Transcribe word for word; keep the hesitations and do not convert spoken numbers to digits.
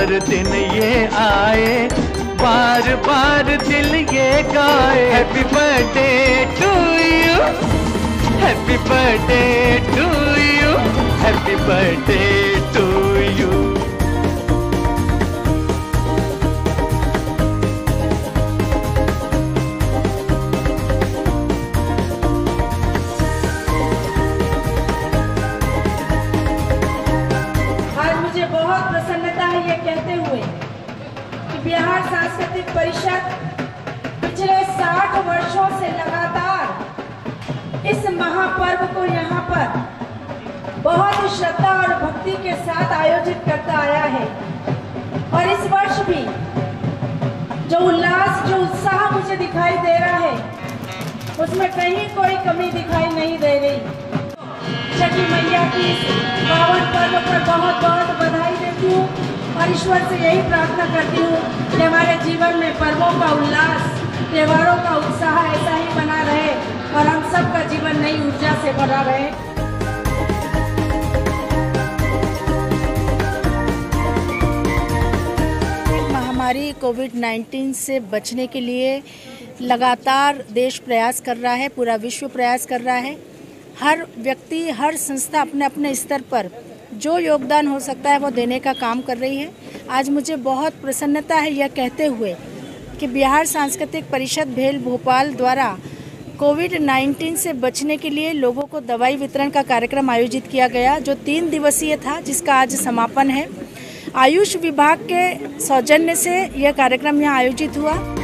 बार दिन ये आए, बार बार दिल ये गाए। Happy birthday to you, happy birthday to you, happy birthday to you. मुझे बहुत प्रसन्नता है ये कहते हुए कि बिहार सांस्कृतिक परिषद पिछले साठ वर्षों से लगातार इस महापर्व को यहाँ पर बहुत श्रद्धा और भक्ति के साथ आयोजित करता आया है। और इस वर्ष भी जो उल्लास, जो उत्साह मुझे दिखाई दे रहा है, उसमें कहीं कोई कमी दिखाई नहीं दे रही। छठी मैया की पावन पर्व पर बहुत बहुत बधाई देती हूँ और ईश्वर से यही प्रार्थना करती हूँ कि हमारे जीवन में पर्वों का उल्लास, त्योहारों का उत्साह ऐसा ही बना रहे और हम सबका जीवन नई ऊर्जा से भरा रहे। महामारी कोविड नाइन्टीन से बचने के लिए लगातार देश प्रयास कर रहा है, पूरा विश्व प्रयास कर रहा है। हर व्यक्ति, हर संस्था अपने अपने स्तर पर जो योगदान हो सकता है वो देने का काम कर रही है। आज मुझे बहुत प्रसन्नता है यह कहते हुए कि बिहार सांस्कृतिक परिषद भेल भोपाल द्वारा कोविड नाइन्टीन से बचने के लिए लोगों को दवाई वितरण का कार्यक्रम आयोजित किया गया, जो तीन दिवसीय था, जिसका आज समापन है। आयुष विभाग के सौजन्य से यह कार्यक्रम यहाँ आयोजित हुआ।